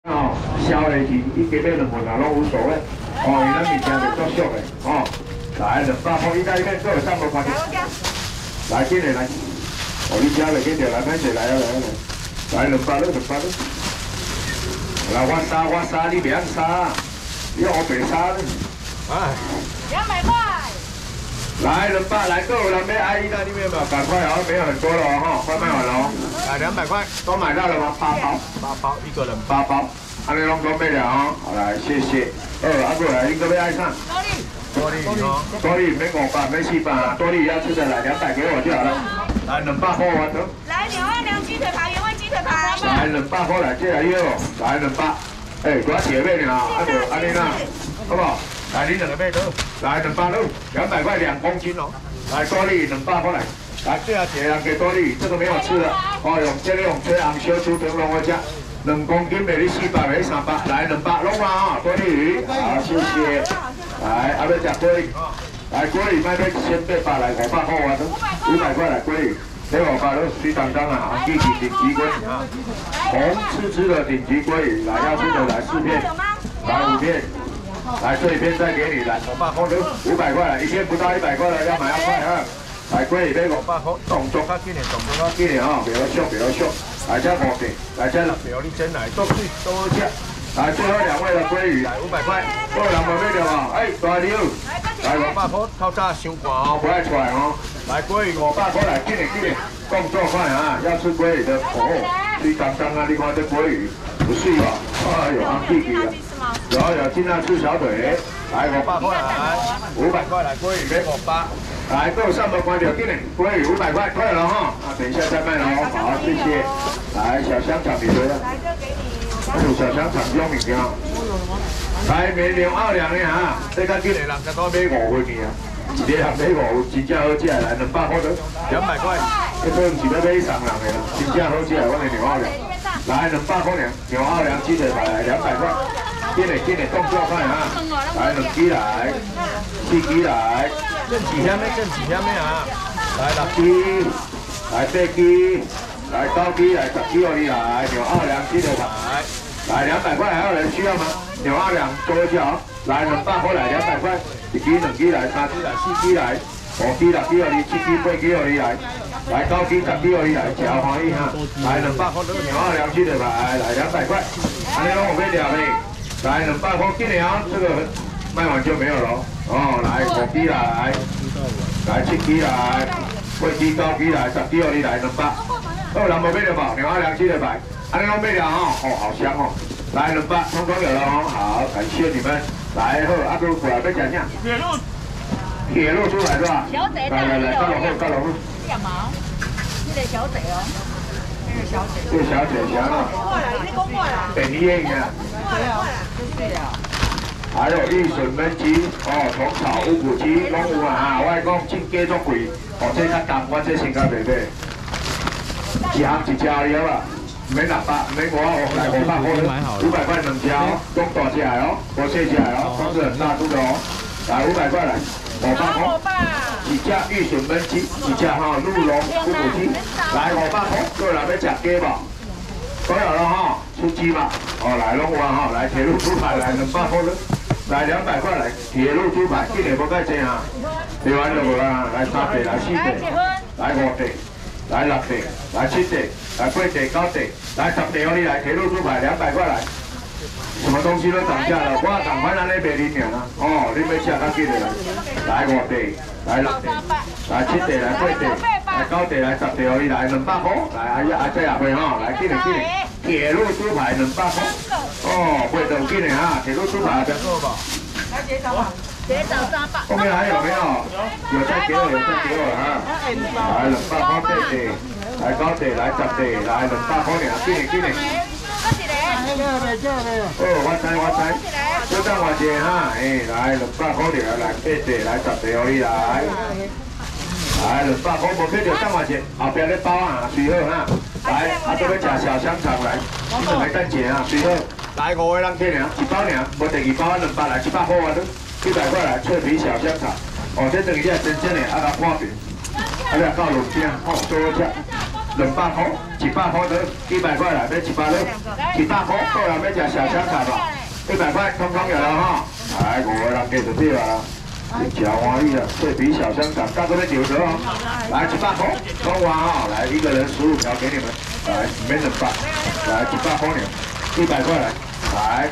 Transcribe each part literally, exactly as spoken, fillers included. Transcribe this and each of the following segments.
哦，烧的是伊加买两份啊，拢无所谓。哦，伊咱物件就足俗的，哦。来，两百块，伊家里面做三百块钱。来，进来来。哦，你家来，紧着来，歹势来啊来啊来。来，两百了，两百了。来，我杀我杀，你别杀，你要我白杀呢。哎。两百块。来，两百，来，各位人要爱意大利面吗？赶快哦，没有很多了哦，哈，快卖完了哦。来，两百块，都买到了吗？八包，八包，一个人八包。安尼拢准备了哦，好来，谢谢。呃，阿过来，你个要爱上？多利，多利哦，多利没五百，没七百啊，多利要吃的来两百给我就好了。来，两百块我得。来，两万两鸡腿排，原味鸡腿排。来，两百块来，这来哟，来两百。哎，我姐妹呢，阿过安尼啦，好不好？来，你两个妹都，来两百六，两百块两公斤哦。来，多利两百块来。来，这下姐人给多利，这个没有吃的，哦，用这个用这红烧猪肠拢我吃。两公斤卖你四百，卖你三百，来两百拢啊！鲑鱼，好，谢谢。来，阿要食鲑鱼，来鲑鱼卖要千八百来五百块啊，都五百块来鲑鱼，这五百都水当当啊，红记起顶级鲑鱼啊，红吃吃的顶级鲑鱼，来要吃的来四片，来五片，来这一片再给你，来五百块都五百块来，一片不到一百块了，要买要快啊！来鲑鱼买五百块，动作较紧点，动作较紧点啊，不要笑，不要笑。来这五片，来这六条，你真来多水多好吃。来最后两位的鲑鱼，来五百块，各位人无买着哦，哎大牛，来五百块，透早伤寒哦，不爱出来哦。来鲑鱼五百块来，紧点紧点，动作快啊！要吃鲑鱼的哦，水当当啊！你看这鲑鱼不水吧？哎呦，红屁屁啊！有有尽量吃小腿，来五百块来，五百块来鲑鱼买五百。来，各位上门关掉，给你鲑鱼五百块，快了哈！啊，等一下再卖了哦。好，谢谢。来，小香肠你的。来，这给你。哦，小香肠有物件。来，明年奥良的哈，这较紧的人才多买五份呢啊。一个人买五，真正好食，来两百块的，两百块。这都唔是要买送人的啦，真正好食，我的牛奥良。来，两百块呢，牛奥良鸡腿排来两百块。给你给你动作快啊！来，两支来，四支来。正几下面，正几下面啊！来六支，来八支，来九支，来十支哦，你来牛奥良鸡腿排，来两百块，还有人需要吗？牛奥良多少？来两百块来两百块，一支两支来，三支来，四支来，五支六支哦，你七支八支哦，你来，来九支十支哦，你来，真欢喜哈！来两百块都牛奥良鸡腿排，来两百块，安尼拢有买了没？来两百块，今年这个卖完就没有了。哦，来五支来，来七支来，八支九支来，十支哦，你来两百。好，人无买了无？牛奥良鸡腿排，安尼拢买了哈，哦，好香哦。来两百，通通有了哦，好，感谢你们。来好，阿哥过来要讲啥？铁路，铁路出来是吧？小贼，来来来，到落后，到落后。两毛，这个小贼哦，这个小贼，这个小贼香啊。过来，你讲过来。等你应啊。过来，过来，就是了。还有玉笋焖鸡，哦，从炒乌骨鸡拢有啊，我讲进价足贵，哦，这较重，我这先较袂买。一行一只了啊，唔免六百，唔免五百，来五百块，五百块两只哦，中大只哦，无小只哦，都是很大肚的哦。来五百块来，五百块，一只玉笋焖鸡，一只哈鹿茸乌骨鸡，来五百块，各位人要食鸡无？都有了哈，出鸡嘛，哦，来龙湾哈，来铁路猪排来两百块了。来两百块来，铁路猪排，今年无介济啊，台湾就无啦，来三地，来四地，来五地，来六地，来七地，来八地，九地，来十地哦，你来铁路猪排两百块来，什么东西都涨价了，我赶快拿来卖你娘啊！哦，你要吃较紧的来，来五地，来六地，来七地，来八地，来九地，来十地哦，你来两百块，来阿阿姐也会吼，来今年今年铁路猪排两百块。哦，会等进来啊！铁路猪排的够吧？来结账吧，结账三百。后面还有没有？有再给我，有再给我啊！来两百块地地，来九地，来十地，来两百块尔，进来进来。哦，我知我知，小等我者哈，哎，来两百块尔，来八地，来十地，我你来。来两百块，无必要等我者，后壁咧包啊，随好哈。来，啊，都要吃小香肠来，你们来等者啊，随好。来五个人去尔，一包尔，无第二包两百来，一百块啊都，一百块来脆皮小香肠。哦，这等一下真正的啊，甲看平，啊，你到路边，哦，多好吃。 两百块，一百块的，一百块来，要一百了，一百块，过来要食小香肠吧，一百块通通有了哈，来五个人给就对了。 真欢喜啊！脆皮小香肠，到这边九折哦。来一百块，装完啊！来一个人十五条给你们，来没人发，来一百块呢，一百块来，来。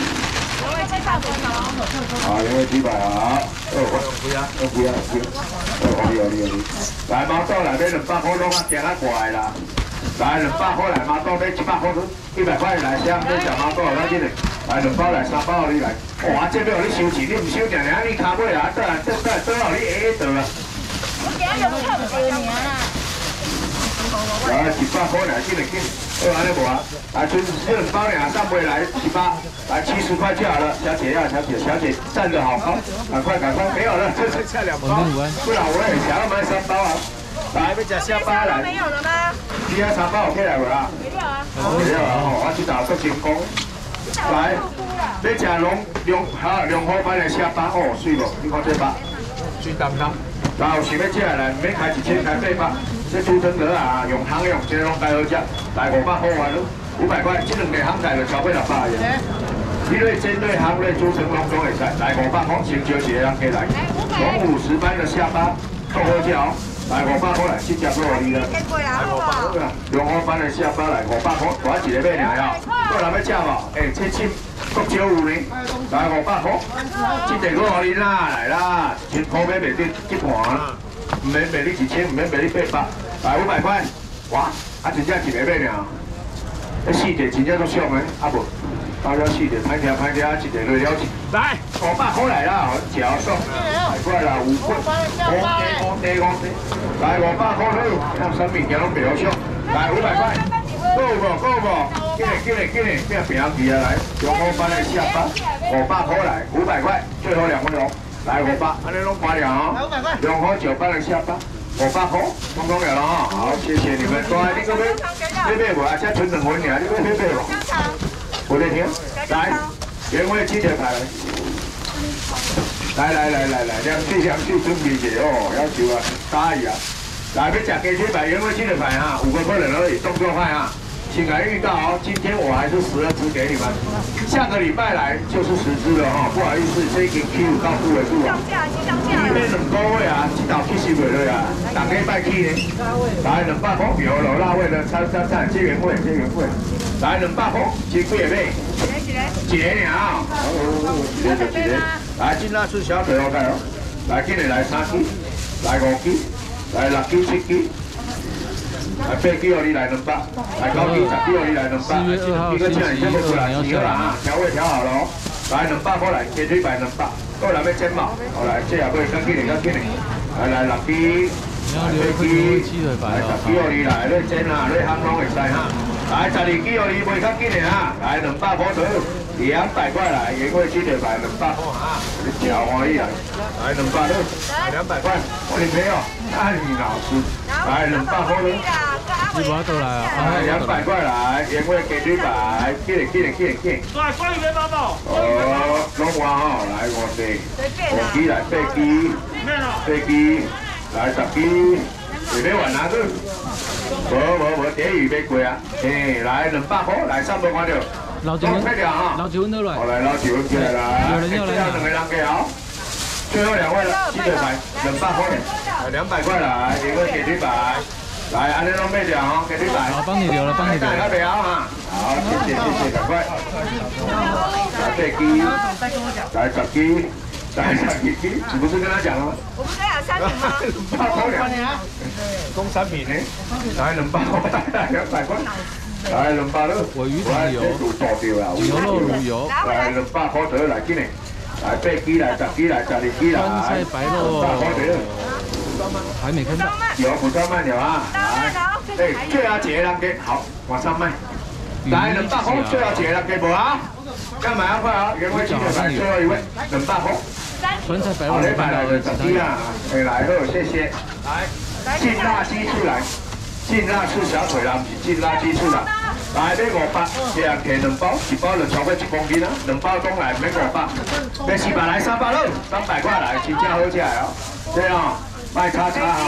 好，因为几百啊？哦，不要，哦不要，不要，哦好哩好哩好哩。来毛豆来，买两百块，拢啊行啊过来啦。来两百块来，毛豆买一百块，一百块来，香买小毛豆来进来。 来两包来，三包你来。哇，这边有你收钱，你唔收定定，你卡尾啊，倒来倒倒倒落你下下倒啦。 我今日用差唔多年啦。 来一百块来，紧来紧。好，安尼无啊？来，剩这两包俩，上尾来一百，来七十块就好了。小姐呀，小姐，小姐站得好高，赶快赶快，没有了，就剩下两包。不然我也想要买三包啊。来，要吃下巴来。 没有了吗？ 其他三包 OK 来无啦？ 没有啊。 没有啊，我这道做成功。 来，你食龙龙哈龙虎斑的下巴哦，水无？你看这巴，水淡淡。然后想要食来，免开一千，开八百。这出生鹅啊，用烘用，这拢介好食。来五百块完了，五百块，这两个烘菜就超过六百元。你类针对烘类煮成拢总会使。来五百块，先招一个人过来。龙五十斑的下巴，够好食哦。来五百块来，七只都有你了。来五百块啦，龙虎斑的下巴来五百块，我一个买尔哟。 过来要食无？哎，这这国少有呢，来五百块，这地我互你啦，来啦，一千块买袂得一盘，唔免卖你一千，唔免卖你八百，来五百块，哇，啊真正一个买尔，这四个真正都俗的，啊无，包了四个，歹听歹听，一个落了钱，来五百块来啦，食爽，来过来啦，有骨，五地五地五地，来五百块了，咱什物件拢袂好俗，来五百块。 够无够无，紧来紧来紧来，变平皮啊来，龙虎斑的下巴，五百块来，五百块，最后两分钟，来五百，安尼拢关了啊。龙虎九斑的下巴，五百块，通通了了哈。好，谢谢你们，来，你个要要买无啊？才存两分尔，你要买买无？我在听，来，原味鸡腿排来，来来来来来，两水两水准备者哦，要求啊，大意啊。 来，要吃鸡腿排，原味鸡腿排哈，五个客人而已，动作快啊！请来预告哦，今天我还是十二只给你们，下个礼拜来就是十只了哈，不好意思，这已经 Q 到顾尾数了。上架，上架。这两个月啊，这道七十尾了呀，大家拜去呢。来，两百块有了，辣味的三三三，接原味，接原味。来，两百块，几几个妹？几个呀？哦，几个就几个。来，今仔吃小腿 OK 哦。来，今日来三支，来五支。 来六支七支，来八支哦，你来两百，来九支十支哦，你来两百，一个钱先不出来，几个啦哈，调味调好了哦，来两百过来，鸡腿排两百，过来要煎嘛，好来，这也可以，更紧点，更紧点，来来六支，来八支，来十支哦，你来，你煎啊，你烘拢会使哈，来十二支哦，你卖较紧点哈，来两百块头。 两百块来，原味鸡腿排两百块啊！你脚欢喜来，来两百六，来两百块，我女朋友爱你老师，来两百块了， 你把它倒来啊！ 来两百块来，原味鸡腿排，给你给你给你给你。 来，关于面包包。 哦，拢完吼，来五支，五支来八支，八支来十支，你要换哪个？无无无，第一要贵啊！嘿，来两百块，来三百块了。 老几分，老几分都来。 好来，老几分起来啦！ 有人要来， 两个人给好。最后两位了，鸡腿排两百块，两百块来，一个鸡腿排，来，安尼拢买掉哈，鸡腿排。 好，帮你留了，帮你留。 大家聊哈，好，谢谢谢谢，赶快。来八支，来十支，来十二支，你不是跟他讲了吗？ 我不是讲三瓶吗？ 两百块两，供三瓶呢，来两百块，两百块。 来两百了， 尾鱼糖油，牛肉卤油， 来两百块得来，今年来八支来，十支来，十二支来， 酸菜白肉，还没看到， 有补上慢点啊，来，哎，最后一个人给好，往上卖，来两百块，最后一个人给无啊？干嘛要快啊？原味鸡腿排最后一位，两百块， 酸菜白肉， 好，你买来的十支啊，哎，来好，谢谢，来，劲辣鸡出来。 劲辣翅小腿啦，不是劲辣鸡翅啦。来买五百，一人提两包，一包就超过一公斤啦。两包讲来买五百，买四百来三百喽，三百块来，真正好食哦。这样卖叉叉哦。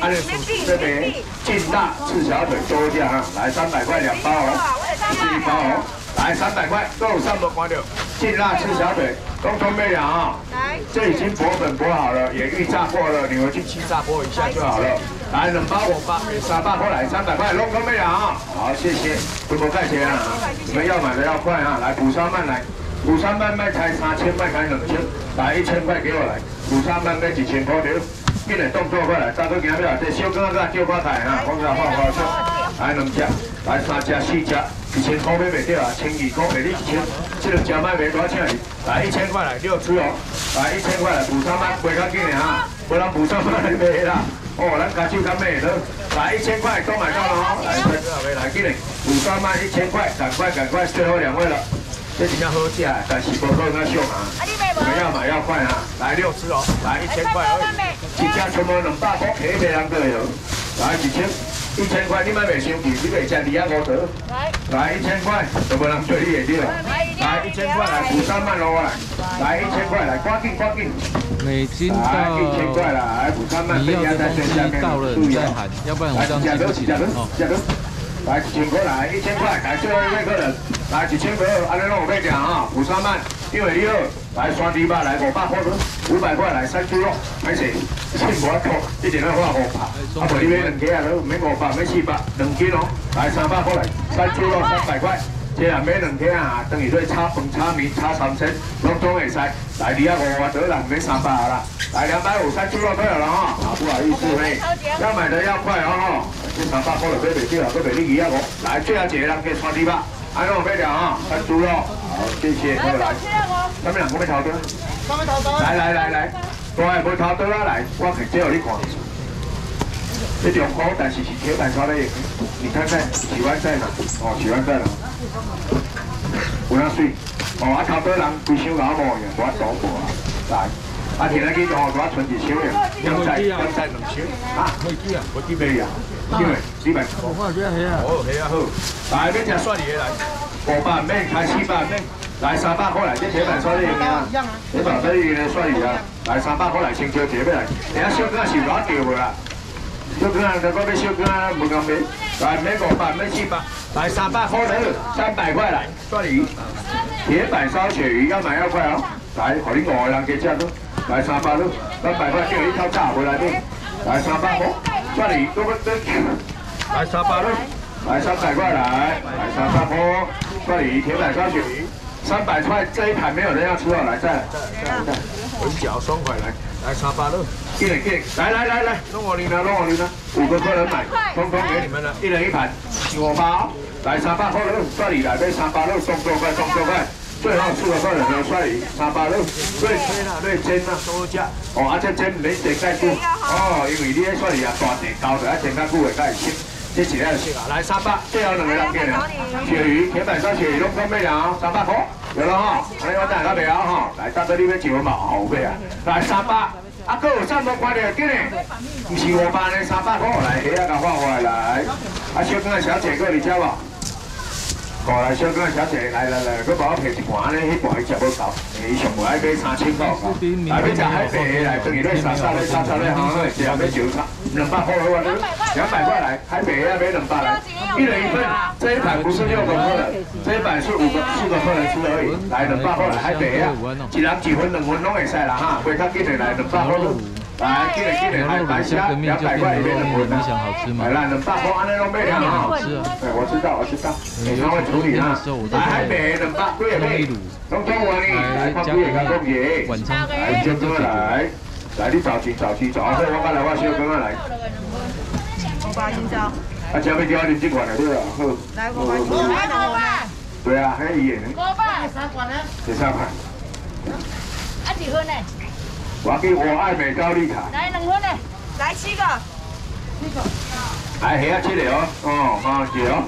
安尼这边劲辣赤小腿多价哈，来三百块两包哦，一是一包哦，来三百块，都有上不关掉。劲辣赤小腿，通通没了啊！来，这已经薄粉剥好了，也预炸过了，你回去气炸锅一下就好了。来两包五包，三百块来三百块，通通没了啊！好，谢谢，不多盖钱啊！你们要买的要快啊！来补沙曼来。 五三万卖开三千，卖开两千，来一千块给我来。五三万卖一千块条，紧来动作快来，大哥今日这小哥仔叫我台哈，我给他画画出。来两只，来三只四只，一千块买袂到啊，千二块卖你一千，这两只卖袂多钱哩。来一千块来六只哦，来一千块来五三万卖较紧的哈，不然五三万来卖啦。哦，咱家手较卖了，来一千块都买到了哦，来来来来紧嘞，五三万一千块，赶快赶快，最后两位了。 这比较好吃，但是不够那凶啊！你们要买要快啊！来六只哦，来一千块而已，一只全部两百块，起卖人个哟。来一千，一千块你买袂伤气，你袂吃二啊五折。来，来一千块，就无人对你会对。来一千块来五三万落来，来一千块来，赶紧赶紧。 美金到你要的东西到了你再喊，要不然我这样记不起来哦。 来一千块来，一千块来最后一位客人，来一千块，安尼拢有要讲啊，五三万，因为你好，来山猪肉来五百块多，五百块来山猪肉，歹势，千五块，一定要花五百，啊无你买两斤啊，都免五百，免四百，两斤哦，来三百块来，山猪肉三百块，这样买两斤啊，等于说炒饭、炒面、炒三鲜，拢总会使，来二啊五啊得啦，免三百啦，来两百五山猪肉都有了哈，啊不好意思嘿，要买的要快哦哈。 这三百块就买袂少，都卖你二啊五。来，最后一个人给川猪肉，安怎买了啊？山猪肉，好，谢谢，过来。咱们两个要头刀。来来来来，大个要头刀啊来，我直接互你看。这两块，但是是铁板烧的，你看看，喜欢在哪？哦，喜欢在哪？有哪水？哦，啊头刀人规箱老模样，我倒过啊，来。 啊，田来去哦，我存一箱的，两仔两仔两箱啊，没记啊，我记袂啊，记袂，几百。我看这黑啊，哦黑啊好，来要吃蒜鱼的来，五百免开四百免，来三百块来，这铁板烧的用啊，铁板烧用的蒜鱼啊，来三百块来，先招一个来，等下小哥是偌掉无啦，小哥啊，再讲要小哥啊，无讲免，来免五百免四百，来三百块来，三百块来，蒜鱼，铁板烧鳕鱼要买要快哦，来，互你五个人加吃都。 来三百咯，三百块叫你套炸回来的，来三百块，这里都不得，来三百咯，来三百块来，来三百块，这里铁板烧鳕鱼，三百块这一盘没有人要吃哦，来再来再来再来，文饺双块来，来三百咯，一人一人，来来来来，弄我你呢，弄我你呢，五个客人买，通通给你们了，一人一盘，五包，来三百块咯，这里来买三百咯，动作快动作快。 最后四个客人的蒜鱼三百六，对吹啦，对煎啦，都价。哦，啊这煎唔免煎介久，哦，因为你迄蒜鱼啊大地高的，啊煎较久会较会熟。这一了熟啊，来三百，最后两个人给了。鳕鱼，铁板烧鳕鱼拢准备了，三百块，有了哈。安尼我等下未啊哈，来大哥你要一份嘛后尾啊，来三百，啊佫有三百块的，紧嘞，唔是五百呢，三百块来，虾啊甲放回来，啊小哥小姐过嚟吃无？ 过来，小哥小姐，来来来，佮帮我配一盘呢，迄盘伊食无够，伊上无爱买三千块，来要食海白的来，等于咧沙沙咧沙沙咧，哈，食要九差，两百块好啊，两百块来，海白要买两百来，一人一份，这一盘不是六个客人，这一盘是五个四个客人吃而已，来两百块来海白啊，一人一份两份拢会使啦哈，袂较紧的来两百块。 来，记得记得，海白虾两百块里面的滚啊！来啦，两百块安尼拢买了哈。对，我知道，我知道，他会处理啊。来，海白两百几个买，拢做完哩，来看几个加工业，来小哥来，来你找钱找钱找，所以我讲来我小哥来。 五百斤招。 啊，这边叫我啉这款的对啊，好。 来五百斤，五百五百。 对啊，还伊的。 五百。三款呢？ 第三款。 啊几份呢？ 我给我爱美高丽卡， 来两份嘞，来七个，七个， 来虾七个哦，哦，好一个哦。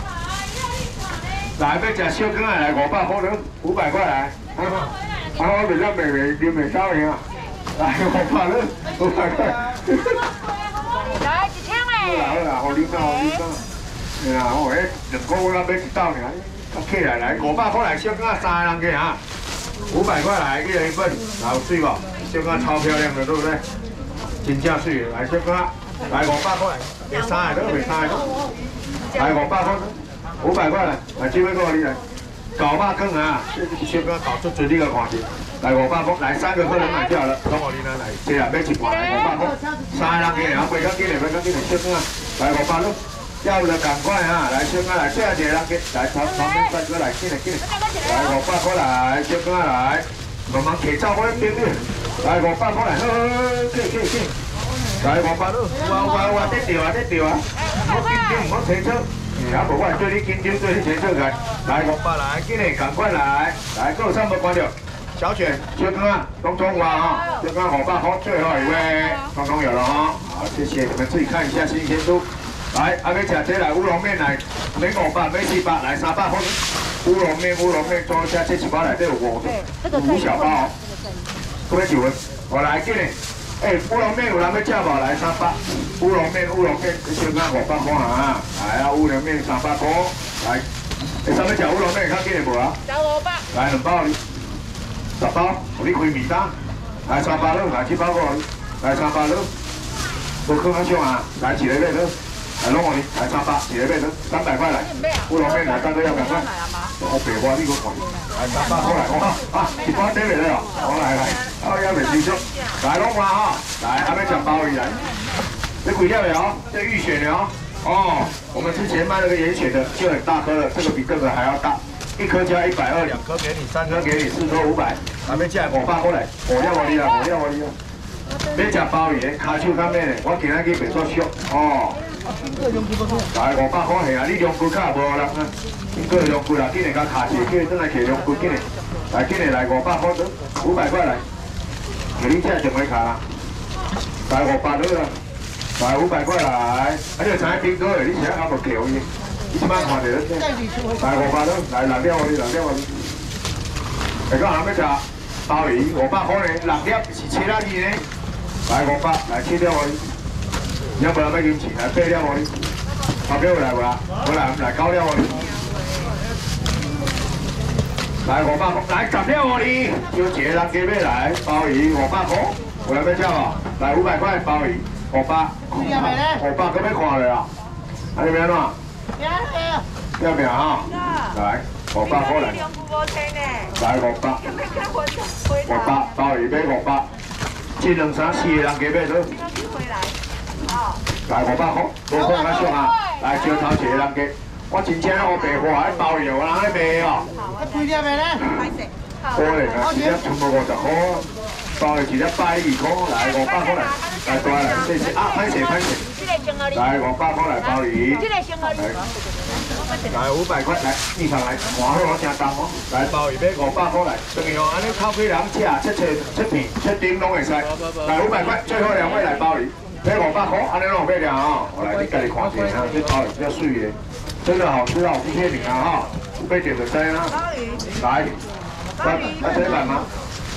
来要食小羹啊，来五百块咯，五百块来，啊，啊我袂使卖卖你卖高赢啊，来五百咯，五百块。 来一千嘞。 好啦好啦，好你讲好你讲，哎呀，我迄两个月买一斗尔，较起来来五百块来小羹啊，三个人给啊，五百块来一人一份，有水无？小哥超漂亮的，对不对？真正水，来小哥， 来五百块来，卖三个都卖三个都，来五百块，五百块来，来这边过你来，搞肉羹啊，先跟搞出嘴你个看见，来五百块，来三个客人买掉了，等我你来来，这啊买一盘来五百块，三个人给你，啊，袂讲给你，袂讲给你，先啊，来五百块。 要的赶快哈，来先啊来，这样子让给来旁旁边帅哥来，进来进来，来五百块来，先哥来，慢慢骑走我的边边，来五百块来，好，去去去，来五百块，哇哇哇，得掉啊得掉啊，唔好紧张，唔好停车，啊无我对你紧张，对你停车来，来五百来，进来赶快来，来各位三百关掉，小卷，先哥啊，东中华哈，先哥五百块最后一位，刚刚有了哈，好谢谢，你们自己看一下新鲜度。 来，阿妹吃这来乌龙面来，免五百，免四百，来三百块。乌龙面，乌龙面，装下这几包来都有五五小包哦。各位几位，我来给你。哎，乌龙面有人要吃无？来三百。乌龙面，乌龙面，你先讲五百块啊！来啊，乌龙面三百块。来，你想要吃乌龙面，较紧的无啊？ 找五百。 来两包，十包，我你开面单。来三百了，来七包过来，来三百了。无可能上啊！来一个买了。 来弄我哩，来三百，几个面都三百块来，乌龙面来，大家要赶快。我白话呢個講，來三百過來，我啊，一包得嚟了，我來來，我要未結束，來弄嘛哈，來還沒講鮑魚來，這幾條了哦，這預選的哦，哦，我們之前賣那個嚴選的就很大顆了，這個比這個還要大，一顆加一百二，兩顆給你，三顆給你，四顆五百，還沒加五百過來，我要我哩啦，我要我哩啦，別講鮑魚，卡手上面的，我今仔日袂作俗哦。 來五百塊係啊！你兩句卡無人啊，應該兩句啦，今日甲卡住，今日真係騎兩句，今日來今日來五百塊都五百塊來，給你這上尾卡啦，來五百都啦，來五百塊來，啊你個產品多誒，你成日還無橋嘅，你即擺看到咧，來五百都，來六粒我哋，六粒我哋，嚟講下咩就鮑魚五百塊咧，六粒是七粒二咧，來五百，來七粒我哋。 有冇人咩金錢？嚟八粒我哩，後邊會嚟喎，我嚟嚟九粒我哩，嚟五百塊，嚟十粒我哩，要一個人幾咩嚟？鮑魚五百塊，有人咩吃喎？嚟五百塊鮑魚五百，五百咁咩看嚟啊？喺邊啊？要邊啊？嚟五百塊嚟，嚟五百，五百鮑魚買五百，一兩三四個人幾咩都？ 來五百塊，無可能上啊！來招頭一個人嘅，我真正我白話喺鮑魚有人喺賣哦。啊幾粒嘅咧？可能啊，一粒全部五十塊，鮑魚一粒百二塊，來五百塊來，來過來，謝謝啊！歹勢歹勢，來五百塊來鮑魚，來五百塊來，你上來，換好我正重哦。來鮑魚買五百塊來，仲要安尼靠幾人吃，七切七片七點攏會使。來五百塊，最後兩位來鮑魚。 買五百塊，安尼攏買了啊！我來你家己看一下，這鮑魚比較水的，真的好吃哦，不騙你啊哈！買點就知啦。來，來，來這來嗎？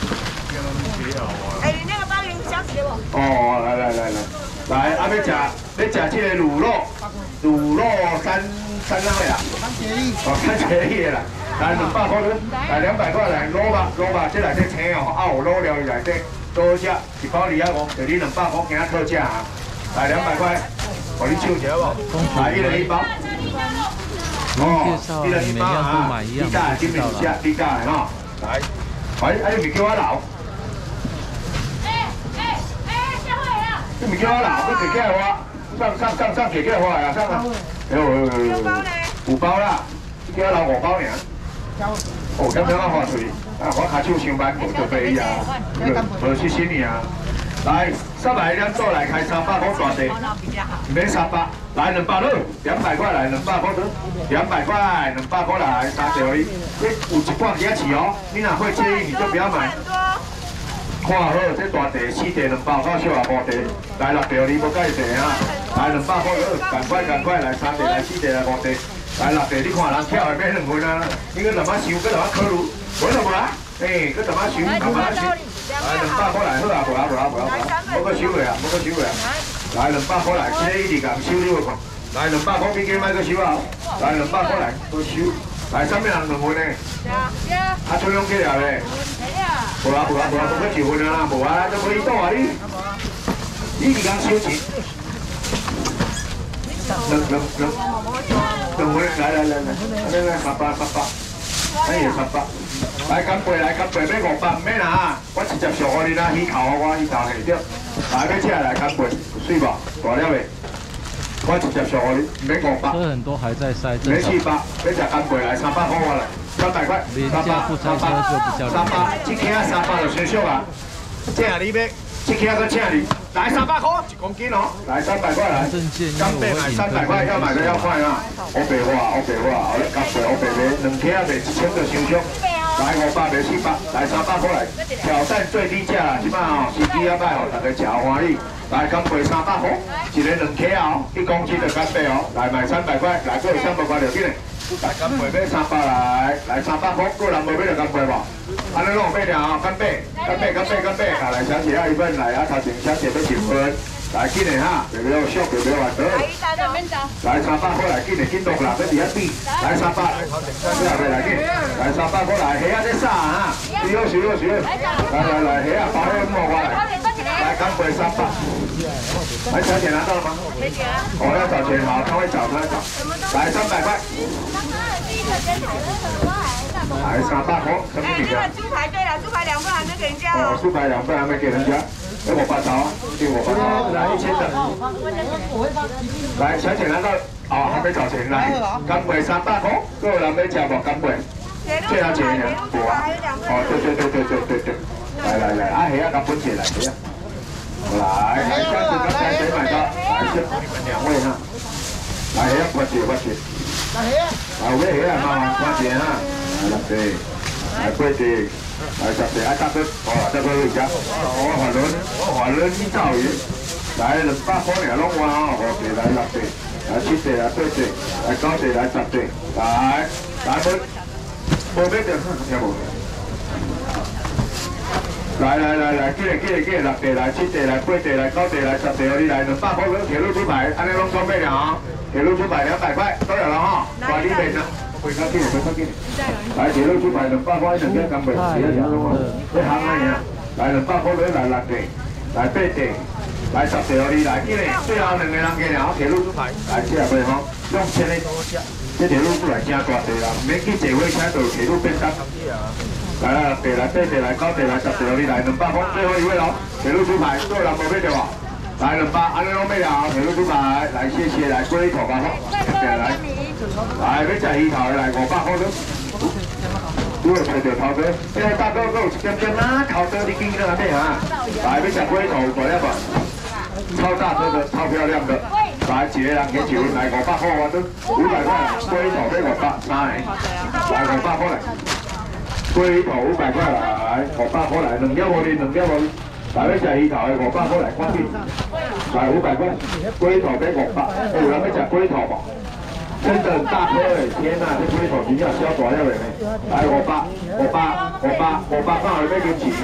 哎，那個鮑魚小吃不？哦，來來來來，來，阿要吃，要吃這個滷肉，滷肉三三哪位啊？三結義。哦，三結義啦，來兩百塊啦，來兩百塊來滷吧滷吧，這內底青哦，啊有滷料內底。 多隻一包二百五，就你兩百塊，今仔特價啊！來兩百塊，我你抽一個無？來一人一包。哦，一人一包啊！你家係點名食？你家係嗬？來，喂，啊你唔叫我留？誒誒誒，小慧啊！你唔叫我留，你自己係我，上上上上自己係我嚟啊！上啊！有有有有有。五包啦，你叫我留五包爾。哦，咁樣啊，花水。 啊！我卡手上班無就飛啊，無謝謝你啊！來，三百兩做來開三百塊大地，唔免三百，來兩百咯，兩百塊來兩百塊咯，兩百塊兩百塊來三條哩，你有一半幾錢哦？你若會介意你就不要買。看好，這大地四地兩百塊小啊五地，來六條哩無介地啊！來兩百塊咯，趕快趕快來三地來四地來五地，來六地你看人跳係咩兩份啊？你個怎麼收？個怎麼考慮？ 冇啦冇啦，誒，佢怎麼收？怎麼收？來兩百塊來，好啊，無啦無啦無啦無啦，冇個收嘅啊，冇個收嘅啊。來兩百塊來，這一啲咁收你個看。來兩百塊俾佢買個收啊，來兩百塊來，個收。來三百人兩份呢？啊，吹兩幾條咧？無啦無啦無啦，冇個收份啊，無啊，都可以多啊你。呢啲咁收錢， 两两两两位来来来来，来来三百三百，哎呀三百，来干杯来干杯，要五百唔免啦，我直接上我你啦，鱼头我鱼头下着，来要吃来干杯，水吧，大了未？我直接上我你，唔免五百。 车很多还在塞， 没四百，要食干杯来三百块我来，三百块，三百三百三百，这起啊三百就算俗啊，这你要。这起个请你，来三百块一公斤哦，来三百块来，干贝买三百块，要买的要快啊！我白话，我白话，后来干贝我白卖，两起啊卖一千就伤俗，来五百卖四百，来三百块来，挑战最低价，即摆哦，时机啊歹哦，大家食欢喜，来干贝三百块，一个两起啊哦，一公斤的干贝哦，来买三百块，来过三百块就紧嘞。来干贝买三百来，来三百块，个人无买就干贝无？安尼拢有买了哦，干贝，干贝，干贝，干贝，啊来小姐要一份来啊，头前小姐要一份，来紧的哈，别要俗，别要话多。来三百块来紧的，紧动啦，要伫遐比，来三百，你后面来紧，来三百块来，虾仔在啥哈？少少少少，来来来，虾仔包好摸过来，来干贝三百。来小姐拿到了吗？没有。我要找钱，好，他会找，他会找。来三百块。来三百块，什么名啊？ 猪排对了，猪排两份还没给人家哦，猪排两份还没给人家，给我八刀，给我八刀，来一千的。来，小姐拿到，哦，还没找钱来，干贝三百块，个人要吃无干贝？这样钱呢？有啊。哦，对对对对对对对，来来来，啊，虾啊，甲本钱来，虾啊。来，来，下次刚才谁买到？来，先你们两位哈。来，虾快点快点。来，有咩虾啊？麻烦快点哈。来六地，来八地，来十地，啊搭去，好啦，搭去回家。我华伦，我华伦去造鱼，来两百块尔拢换哦，五地来六地，来七地来八地，来九地来十地，来，来无，无买着，听无？来来来来，记来记来记来，六地来七地来八地来九地来十地，我你来两百块跟铁路猪排，安尼拢准备了啊！铁路猪排两百块，都有了哈，管理面呢？回靠近，回靠近。来铁路猪排两百块，两件干贝，几多钱拢啊？你行啊呀？来两百块，你来六地，来八地，来十地，我你来记嘞，最后两个人给了铁路猪排，来吃下袂吼？用钱嘞，这铁路猪排真大地啦，免去坐火车到铁路便当。来来，地来八地来九地来十地，你来两百块，最后一位咯，铁路猪排，个人无买着无？来两百，安尼拢买了，铁路猪排，来谢谢，来龟头吧，来来，来要食鱼头的来五百块咯。如果找到头哥，这个大哥还有一点点啊，头哥你记得来买啊？来要食龟头，大粒吧，超大只的，超漂亮的，来一个人给一份，来五百块我都五百块，龟头要五百三个，来五百块来。龟头五百块来，五百块来，两条无哩，两条无哩。来要食鱼头的五百块来，看紧。来五百块，龟头给五百，有人要食龟头无？真的很大颗诶！天哪，这龟头真正小大了嘞！来五百，五百，五百，五百块要几钱？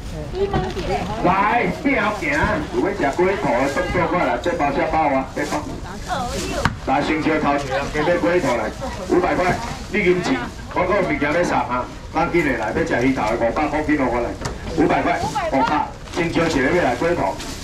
来，变好行，有要食龟头的，动作快来，这包下包啊，这包。来，先招头前人加买龟头来，五百块，你银钱，我个物件要送哈，赶紧的来，要食鱼头的五百块，紧落我来，五百块，五百，先招一个要来龟头。